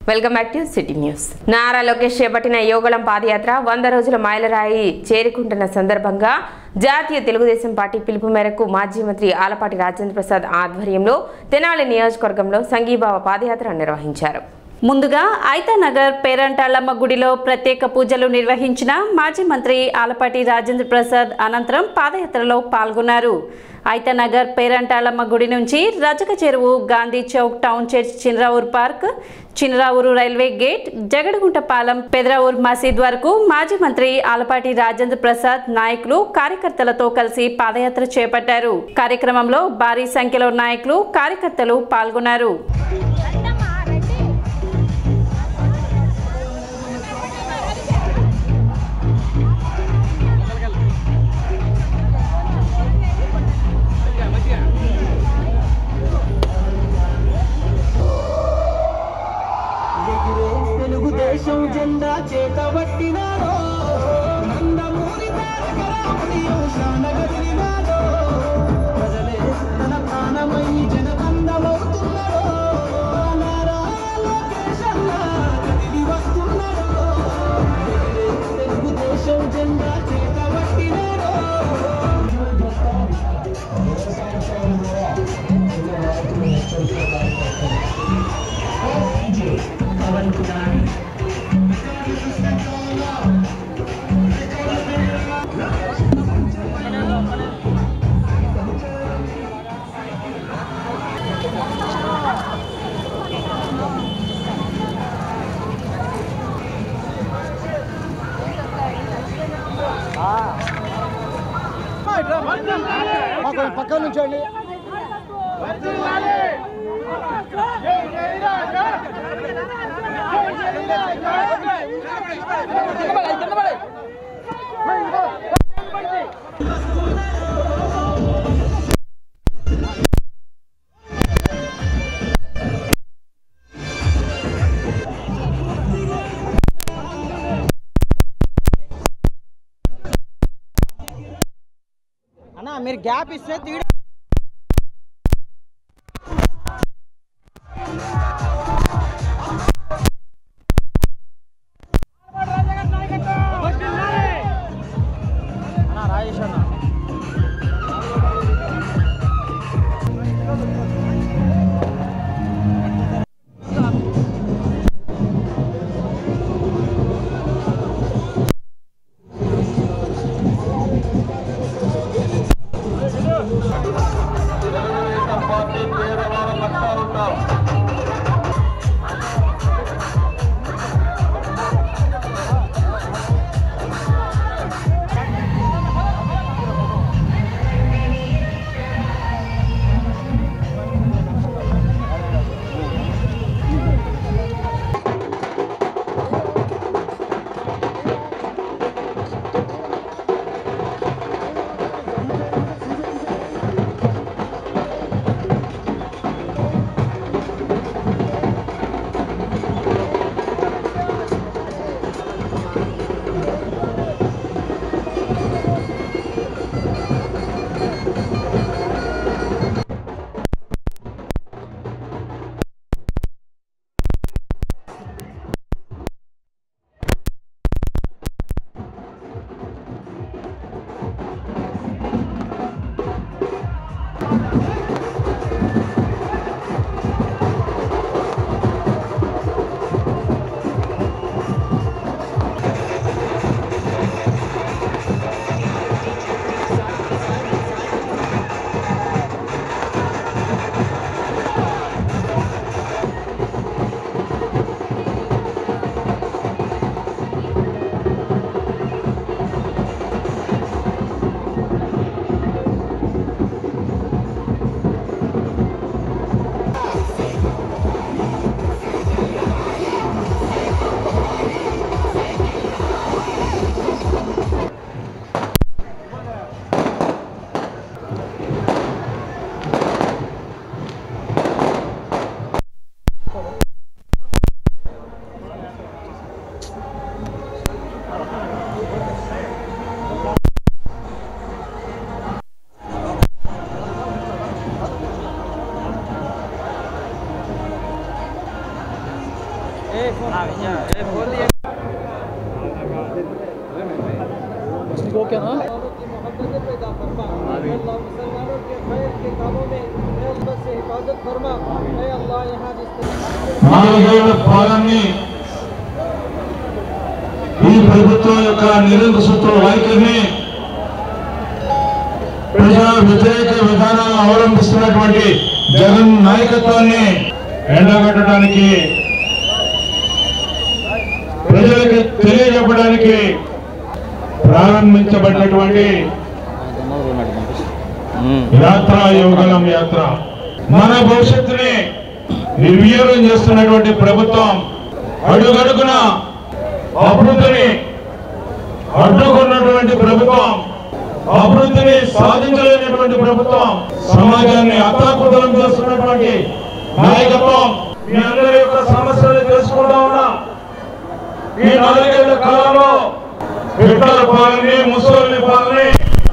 Welcome back to city news. Nara Lokesh చేపట్టిన యోగళం పాదయాత్ర 100 రోజుల మైలురాయి చేరుకుంటున్న సందర్భంగా జాతీయ తెలుగుదేశం పార్టీ పిలుపు మేరకు మాజీ మంత్రి ఆలపాటి రాజేంద్ర ప్రసాద్ ఆధ్వర్యంలో తెనాలి నియోజకవర్గంలో సంఘీభావ పాదయాత్ర నిర్వహించారు. ముందుగా ఐతానగర్ పేరంటాళ్లమ్మ గుడిలో ప్రత్యేక పూజలు నిర్వహించిన మాజీ మంత్రి ఆలపాటి రాజేంద్ర ప్రసాద్ అనంతరం పాదయాత్రలో పాల్గొన్నారు. ఐతానగర్ పేరంటాళ్లమ్మ గుడి నుంచి రజక చెరువు, Gandhi Chowk, town church, Chinravur park, Chinravuru railway gate, Jagadaguntapalem, Pedaravur మసీద్ వరకు మాజీ మంత్రి ఆలపాటి రాజేంద్ర ప్రసాద్ నాయకులు, కార్యకర్తలతో కలిసి పాదయాత్ర చేపట్టారు. కార్యక్రమంలో భారీ సంఖ్యలో నాయకులు, కార్యకర్తలు పాల్గొన్నారు. తెలుగుదేశం జెండా చేతబట్టినారో, నందమూరి తారక రాముడియో శానగదిలినారో, ప్రజలే తన ప్రాణమై జనబంధమవుతున్నారో, నారా లోకేష్ అన్నా కదిలి వస్తున్నారో, తెలుగుదేశం జెండా చేతబట్టినారో. పక్కన నుంచండి. అన్నా మీరు గ్యాప్ ఇస్తే తీయడం రాజేష్ అన్న ఓకేనా పాలనని ఈ ప్రభుత్వం యొక్క నిరంకుశత్వ వైఖరిని ప్రజా వ్యతిరేక విధానాలను అవలంబిస్తున్నటువంటి జగన్ నాయకత్వాన్ని ఎండగట్టడానికి ప్రజలకు తెలియజెప్పడానికి ప్రారంభించబడినటువంటి యాత్ర యువగలం యాత్ర మన భవిష్యత్తుని నిర్వీర్యం చేస్తున్నటువంటి ప్రభుత్వం అడుగడుగున అభివృద్ధిని అడ్డుకున్నటువంటి ప్రభుత్వం అభివృద్ధిని సాధించలేనటువంటి ప్రభుత్వం సమాజాన్ని అతలాకుతలం చేస్తున్నటువంటి నాయకత్వం మీ అందరి యొక్క సమస్యలు తెలుసుకుంటా ఉన్నా ఈ 4 ఏళ్ల కాలంలో హిట్లర్ పాలనని ముసోలిని పాలనని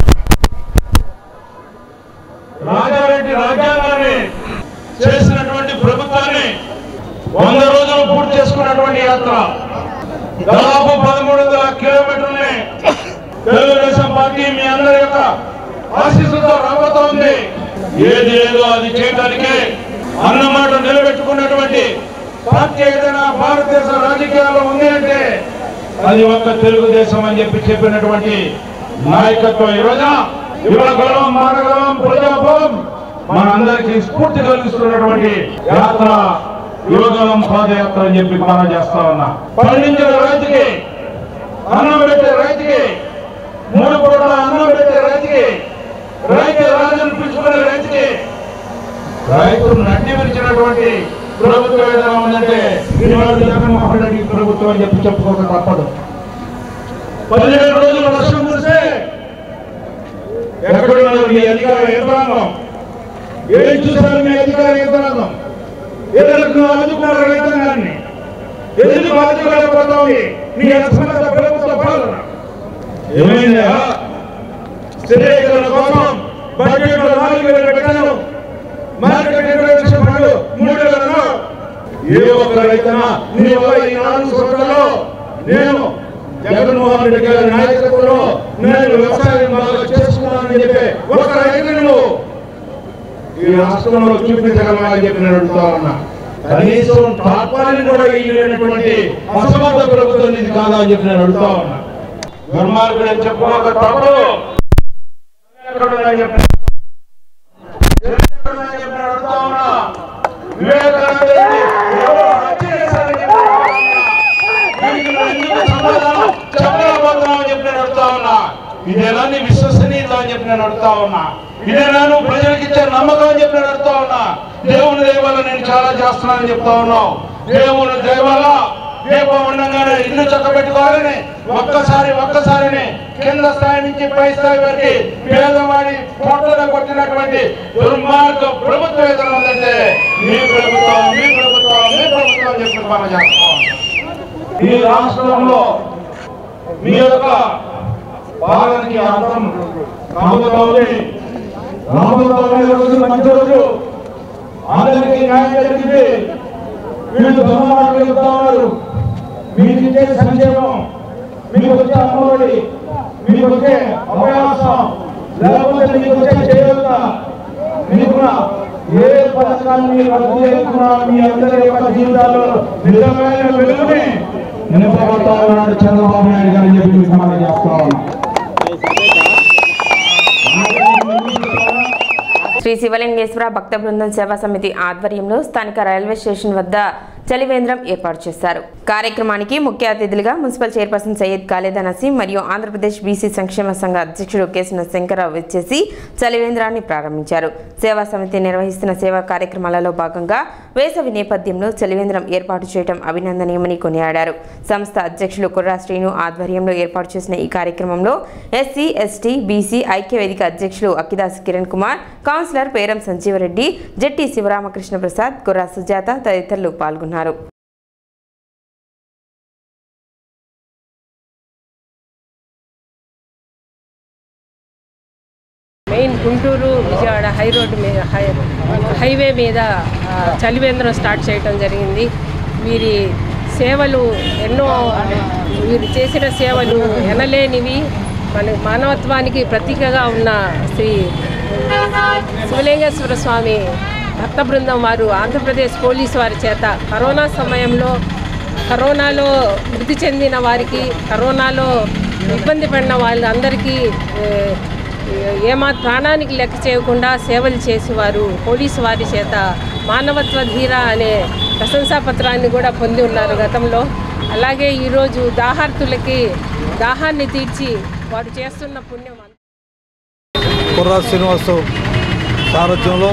రాజారెడ్డి రాజ్యాంగాన్ని చేసినటువంటి ప్రభుత్వాన్ని 100 రోజులు పూర్తి చేసుకున్నటువంటి యాత్ర దాదాపు 1300 కిలోమీటర్లని తెలుగుదేశం పార్టీ మీ అందరి యొక్క ఆశీస్సులతో రాబోతోంది. ఏది ఏదో అది చేయడానికి అన్నమాట నిలబెట్టుకున్నటువంటి పార్టీ ఏదైనా భారతదేశ రాజకీయాల్లో ఉంది అంటే అది ఒక్క తెలుగుదేశం అని చెప్పినటువంటి నాయకత్వం ఈ రోజున యువగలం మానగలం ప్రజాభవం మనందరికీ స్ఫూర్తి కలిగిస్తున్నటువంటి యాత్ర యువగలం పాదయాత్ర అని చెప్పి మనం చేస్తా ఉన్నా. పండించిన రైతుకి అన్నం పెట్టే రైతుకి 3 పూట్ల అన్నం పెట్టే రైతుకి రైతు రాజును పిలుచుకునే రైతుకి రైతులు నడ్డి విరిచినటువంటి ప్రభుత్వం ఏదైనా ఉందంటే ఈనాడు జగన్మోహన్ రెడ్డి ప్రభుత్వం అని చెప్పి చెప్పుకోక తప్పదు. 17 రోజులు వర్షం కురిస్తే ఎక్కడున్నారు మీ అధికార యంత్రాంగం? ఏం చూశారు మీ అధికార యంత్రాంగం? ఎందుకు ఆదుకున్నారు రైతాంగాన్ని? ఎందుకు ఆదుకోలేకపోతావు మీ అసమర్థ ప్రభుత్వ పాలన? ఏమైందా? స్థిరీకరణ కోసం బడ్జెట్ లో 4,000 పెట్టాను, మార్కెట్ ఇంటర్వెన్షన్ ఫండ్ 3,000. ఏ ఒక్క రైతన్నా నీ వల్ల ఈ 4 సంవత్సరాల్లో నేను జగన్మోహన్ రెడ్డి గారి నాయకత్వంలో నేను వ్యవసాయం బాగా చేసుకున్నానని చెప్పి ఒక రైతును ఈ రాష్ట్రంలో చూపించగలమని చెప్పి నేను అడుగుతా ఉన్నా. కనీసం టాపాన్ని కూడా ఇవ్వలేనటువంటి అసమర్థ ప్రభుత్వం ఇది కాదా అని చెప్పి నేను అడుగుతా ఉన్నా. దుర్మార్గుడు అని చెప్పుకోక తప్పదు. అడుగుతా ఉన్నా. వివేకానంద ఇదేనా నీ విశ్వసనీయత అని చెప్పి నేను అడుగుతా ఉన్నా. ఇదేనా నువ్వు ప్రజలకు ఇచ్చే నమ్మకం అని చెప్పి నేను అడుగుతా ఉన్నా. దేవుని దయ వల్ల నేను చాలా చేస్తున్నానని చెప్తా ఉన్నావు. దేవుని దయ వల్ల దీపం ఉండగానే ఇల్లు చక్కబెట్టుకోవాలని ఒక్కసారిని కింద స్థాయి నుంచి పై స్థాయి వరకు పేదవాడి పొట్టలు కొట్టినటువంటి దుర్మార్గ ప్రభుత్వం ఏదైనా ఉందంటే మీ ప్రభుత్వం అని చెప్పి మనం చేస్తాం. ఈ రాష్ట్రంలో మీ యొక్క పాలనకి అర్థం రాబోతోంది. రోజు మంచి రోజు అందరికీ న్యాయం జరిగింది. వీళ్ళు దొంగమాటలు చెప్తా ఉన్నారు. మీకు ఇచ్చే సంక్షేమం, మీకు వచ్చే అమ్మఒడి, మీకు వచ్చే అవకాశం, లేకపోతే మీకు వచ్చే చేయూత, మీకున్న ఏ పథకాన్ని రద్దు చేసుకున్నా మీ అందరి యొక్క జీవితాల్లో నిజమైన వెలుగుని నింపబడతా ఉన్నాడు చంద్రబాబు నాయుడు గారు అని చెప్పి మీకు మనం చేస్తా ఉన్నాం. శ్రీ శివలింగేశ్వర భక్త బృందం సేవా సమితి ఆధ్వర్యంలో స్థానిక రైల్వే స్టేషన్ వద్ద చలివేంద్రం ఏర్పాటు చేశారు. కార్యక్రమానికి ముఖ్య అతిథులుగా మున్సిపల్ చైర్పర్సన్ సయ్యద్ ఖాళీదా నసీం మరియు ఆంధ్రప్రదేశ్ బీసీ సంక్షేమ సంఘ అధ్యక్షుడు కేసున శంకరరావు వచ్చేసి చలివేంద్రాన్ని ప్రారంభించారు. సేవా సమితి నిర్వహిస్తున్న సేవా కార్యక్రమాలలో భాగంగా వేసవి నేపథ్యంలో చలివేంద్రం ఏర్పాటు చేయడం అభినందనీయమని కొనియాడారు. సంస్థ అధ్యక్షులు కుర్రా శ్రీను ఆధ్వర్యంలో ఏర్పాటు చేసిన ఈ కార్యక్రమంలో ఎస్సీ, ఎస్టీ, బీసీ ఐక్య వేదిక అధ్యక్షులు అక్కిదాస్ కిరణ్ కుమార్, కౌన్సిలర్ పేరం సంజీవరెడ్డి, జట్టి శివరామకృష్ణ ప్రసాద్, కుర్రా సుజాత తదితరులు పాల్గొన్నారు. మెయిన్ గుంటూరు విజయవాడ హైవే మీద చలివేంద్రం స్టార్ట్ చేయడం జరిగింది. వీరి సేవలు ఎన్నో, వీరు చేసిన సేవలు ఎనలేనివి. మన మానవత్వానికి ప్రతీకగా ఉన్న శ్రీ శివలింగేశ్వర స్వామి భక్త బృందం వారు ఆంధ్రప్రదేశ్ పోలీసు వారి చేత కరోనాలో మృతి చెందిన వారికి, కరోనాలో ఇబ్బంది పడిన వాళ్ళందరికీ ప్రాణానికి లెక్క చేయకుండా సేవలు చేసేవారు పోలీసు వారి చేత మానవత్వ ధీర అనే ప్రశంసాపత్రాన్ని కూడా పొంది ఉన్నారు గతంలో. అలాగే ఈరోజు దాహార్తులకి దాహాన్ని తీర్చి వారు చేస్తున్న పుణ్యం. కుర్రా శ్రీనివాసు సారథ్యంలో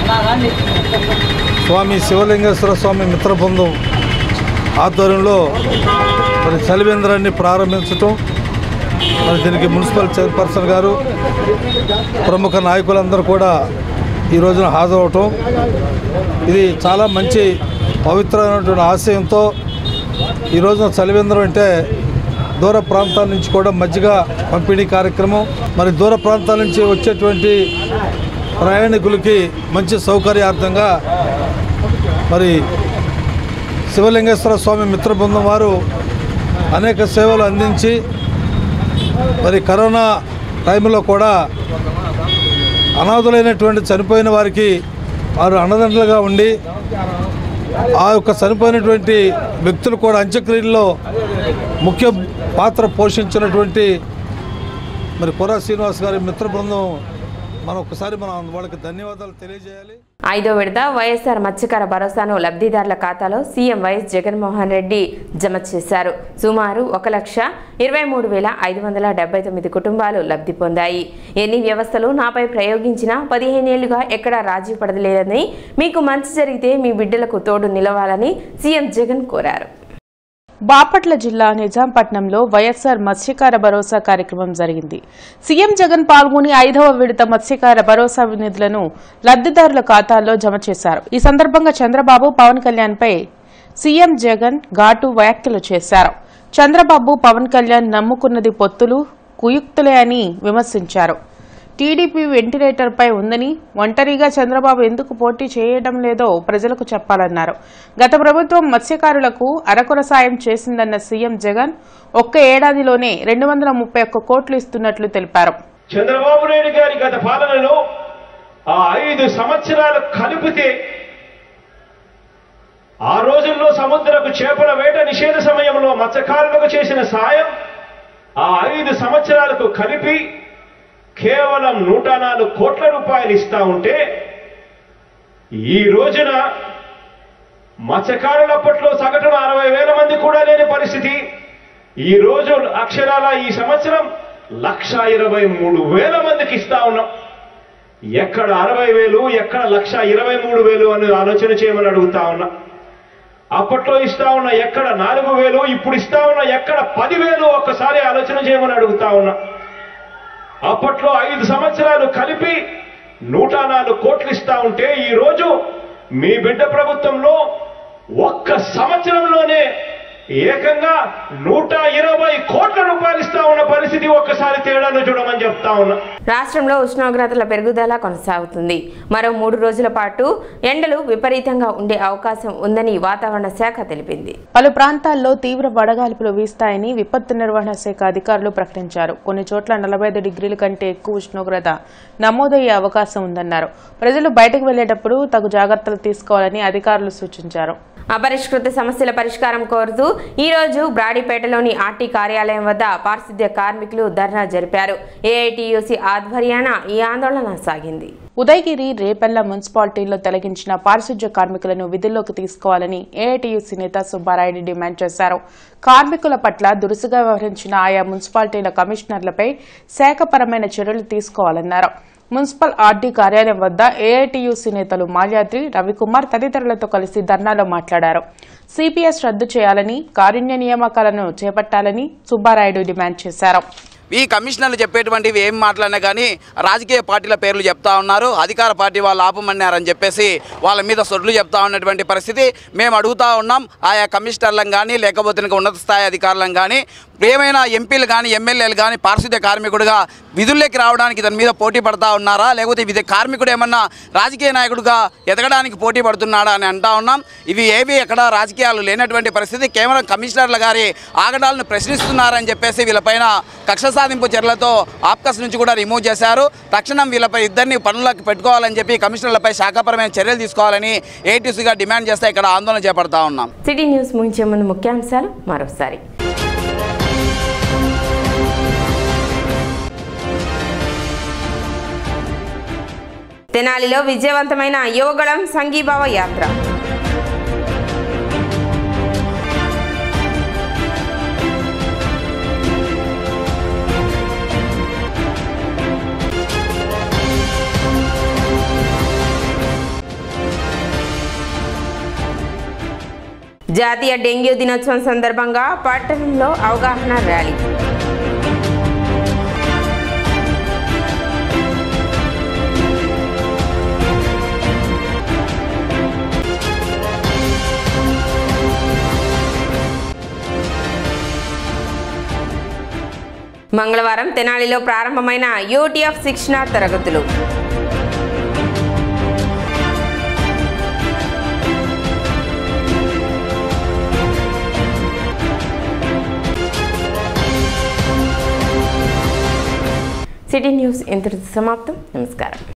స్వామి శివలింగేశ్వర స్వామి మిత్ర బృందం ఆధ్వర్యంలో మరి చలివేంద్రాన్ని ప్రారంభించటం, మరి దీనికి మున్సిపల్ చైర్పర్సన్ గారు, ప్రముఖ నాయకులందరూ కూడా ఈ రోజున హాజరవటం, ఇది చాలా మంచి పవిత్రమైనటువంటి ఆశయంతో ఈ రోజున చలివేంద్రం అంటే దూర ప్రాంతాల నుంచి కూడా మజ్జిగ పంపిణీ కార్యక్రమం, మరి దూర ప్రాంతాల నుంచి వచ్చేటువంటి ప్రయాణికులకి మంచి సౌకర్యార్థంగా మరి శివలింగేశ్వర స్వామి మిత్ర బృందం వారు అనేక సేవలు అందించి మరి కరోనా టైంలో కూడా అనాథులైనటువంటి చనిపోయిన వారికి వారు అండదండలుగా ఉండి ఆ యొక్క చనిపోయినటువంటి వ్యక్తులు కూడా అంత్యక్రియల్లో ముఖ్య పాత్ర పోషించినటువంటి మరి కుర్రా శ్రీనివాస్ గారి మిత్ర బృందం మనం వాళ్ళకి ధన్యవాదాలు తెలియజేయాలి. 5వ విడత వైఎస్ఆర్ మత్స్యకార భరోసాను లబ్ధిదారుల ఖాతాలో సీఎం వైఎస్ జగన్మోహన్ రెడ్డి జమ చేశారు. సుమారు 1,23,579 కుటుంబాలు లబ్ధి పొందాయి. ఎన్ని వ్యవస్థలు నాపై ప్రయోగించినా 15 ఏళ్లుగా ఎక్కడా రాజీ పడలేదని, మీకు మంచి జరిగితే మీ బిడ్డలకు తోడు నిలవాలని సీఎం జగన్ కోరారు. బాపట్ల జిల్లా నిజాంపట్నంలో వైఎస్ఆర్ మత్స్యకార భరోసా కార్యక్రమం జరిగింది. సీఎం జగన్ పాల్గొని 5వ విడత మత్స్యకార భరోసా నిధులను లబ్ధిదారుల ఖాతాల్లో జమ చేశారు. ఈ సందర్భంగా చంద్రబాబు, పవన్ కళ్యాణ్ పై సీఎం జగన్ ఘాటు వ్యాఖ్యలు చేశారు. చంద్రబాబు, పవన్ కళ్యాణ్ నమ్ముకున్నది పొత్తులు, కుయుక్తులే అని విమర్శించారు. టీడీపీ వెంటిలేటర్ పై ఉందని, ఒంటరిగా చంద్రబాబు ఎందుకు పోటీ చేయడం లేదో ప్రజలకు చెప్పాలన్నారు. గత ప్రభుత్వం మత్స్యకారులకు అరకొర సాయం చేసిందన్న సీఎం జగన్ ఒక్క ఏడాదిలోనే 231 కోట్లు ఇస్తున్నట్లు తెలిపారు. చంద్రబాబు నాయుడు గారి గత పాలనలో ఆ 5 సంవత్సరాలు కలిపితే ఆ రోజుల్లో సముద్రపు చేపల వేట నిషేధ సమయంలో మత్స్యకారులకు చేసిన సాయం ఆ 5 సంవత్సరాలకు కలిపి కేవలం 104 కోట్ల రూపాయలు ఇస్తా ఉంటే, ఈ రోజున మత్స్యకారులప్పట్లో సగటున 60,000 మంది కూడా లేని పరిస్థితి. ఈ రోజు అక్షరాల ఈ సంవత్సరం 1,23,000 మందికి ఇస్తా ఉన్నాం. ఎక్కడ 60,000, ఎక్కడ 1,23,000 అని ఆలోచన చేయమని అడుగుతా ఉన్నా. అప్పట్లో ఇస్తా ఉన్నా ఎక్కడ 4,000, ఇప్పుడు ఇస్తా ఉన్నా ఎక్కడ 10,000 ఒక్కసారి ఆలోచన చేయమని అడుగుతా ఉన్నా. అప్పట్లో 5 సంవత్సరాలు కలిపి 104 కోట్లు ఇస్తా ఉంటే, ఈ రోజు మీ బిడ్డ ప్రభుత్వంలో ఒక్క సంవత్సరంలోనే ఏకంగా 120 కోట్ల రూపాయలు ఇస్తా ఉన్న పరిస్థితి. ఒక్కసారి తేడాను చూడమని చెప్తా ఉన్నా. రాష్ట్రంలో ఉష్ణోగ్రతల పెరుగుదల కొనసాగుతుంది. మరో 3 రోజుల పాటు ఎండలు విపరీతంగా ఉండే అవకాశం ఉందని వాతావరణ శాఖ తెలిపింది. పలు ప్రాంతాల్లో తీవ్ర వడగాల్పులు వీస్తాయని విపత్తు నిర్వహణ శాఖ అధికారులు ప్రకటించారు. కొన్ని చోట్ల 45 డిగ్రీల కంటే ఎక్కువ ఉష్ణోగ్రత నమోదయ్యే అవకాశం ఉందన్నారు. ప్రజలు బయటకు వెళ్లేటప్పుడు తగు జాగ్రత్తలు తీసుకోవాలని అధికారులు సూచించారు. అపరిష్కృత సమస్యల పరిష్కారం కోరుతూ ఈ రోజు బ్రాడీపేటలోని ఆర్టీ కార్యాలయం వద్ద పారిశుద్ధ్య కార్మికులు ధర్నా జరిపారు. ఏఐటీయూసీ ఆధ్వర్యాన ఈ ఆందోళన సాగింది. ఉదయగిరి, రేపల్ల మున్సిపాలిటీల్లో తొలగించిన పారిశుద్ధ్య కార్మికులను విధుల్లోకి తీసుకోవాలని ఏఐటీయూసీ నేత సుబ్బారాయుడు డిమాండ్ చేశారు. కార్మికుల పట్ల దురుసుగా వ్యవహరించిన ఆయా మున్సిపాలిటీల కమిషనర్లపై శాఖపరమైన చర్యలు తీసుకోవాలన్నారు. మున్సిపల్ ఆర్డీ కార్యాలయం వద్ద ఏఐటీయూసీ నేతలు మాల్యాద్రి, రవికుమార్ తదితరులతో కలిసి ధర్నాలో మాట్లాడారు. సిపిఎస్ రద్దు చేయాలని, కారుణ్య నియామకాలను చేపట్టాలని సుబ్బారాయుడు డిమాండ్ చేశారు. ఈ కమిషనర్లు చెప్పేటువంటివి ఏం మాట్లాడినా కానీ రాజకీయ పార్టీల పేర్లు చెప్తా ఉన్నారు. అధికార పార్టీ వాళ్ళు ఆపమన్నారని చెప్పేసి వాళ్ళ మీద సొడ్లు చెప్తా ఉన్నటువంటి పరిస్థితి మేము అడుగుతూ ఉన్నాం. ఆయా కమిషనర్లను కానీ లేకపోతే ఉన్నత స్థాయి అధికారులను కానీ ఏమైనా ఎంపీలు కానీ ఎమ్మెల్యేలు కానీ పారిశుద్ధ్య కార్మికుడిగా విధుల్లోకి రావడానికి దాని మీద పోటీ పడతా ఉన్నారా, లేకపోతే ఇది కార్మికుడు ఏమన్నా రాజకీయ నాయకుడిగా ఎదగడానికి పోటీ పడుతున్నాడా అని అంటా ఉన్నాం. ఇవి ఏవి ఎక్కడ రాజకీయాలు లేనటువంటి పరిస్థితి. కేవలం కమిషనర్ల గారి ఆగడాలను ప్రశ్నిస్తున్నారని చెప్పేసి వీళ్ళపైన కక్ష సాధింపు చర్యలతో ఆప్కస్ నుంచి కూడా రిమూవ్ చేశారు. తక్షణం వీళ్ళపై ఇద్దరిని పనులకు పెట్టుకోవాలని చెప్పి కమిషనర్లపై శాఖాపరమైన చర్యలు తీసుకోవాలని ఏటీసీగా డిమాండ్ చేస్తే ఇక్కడ ఆందోళన చేపడతా ఉన్నాం. సిటీ న్యూస్ ముగించే ముందు ముఖ్యాంశాలు మరోసారి. తెనాలిలో విజయవంతమైన యువగళం సంఘీభావ యాత్ర. జాతీయ డెంగ్యూ దినోత్సవం సందర్భంగా పట్టణంలో అవగాహన ర్యాలీ. మంగళవారం తెనాలిలో ప్రారంభమైన యూటీఎఫ్ శిక్షణ తరగతులు. సిటీ న్యూస్ ఇంతటితో సమాప్తం. నమస్కారం.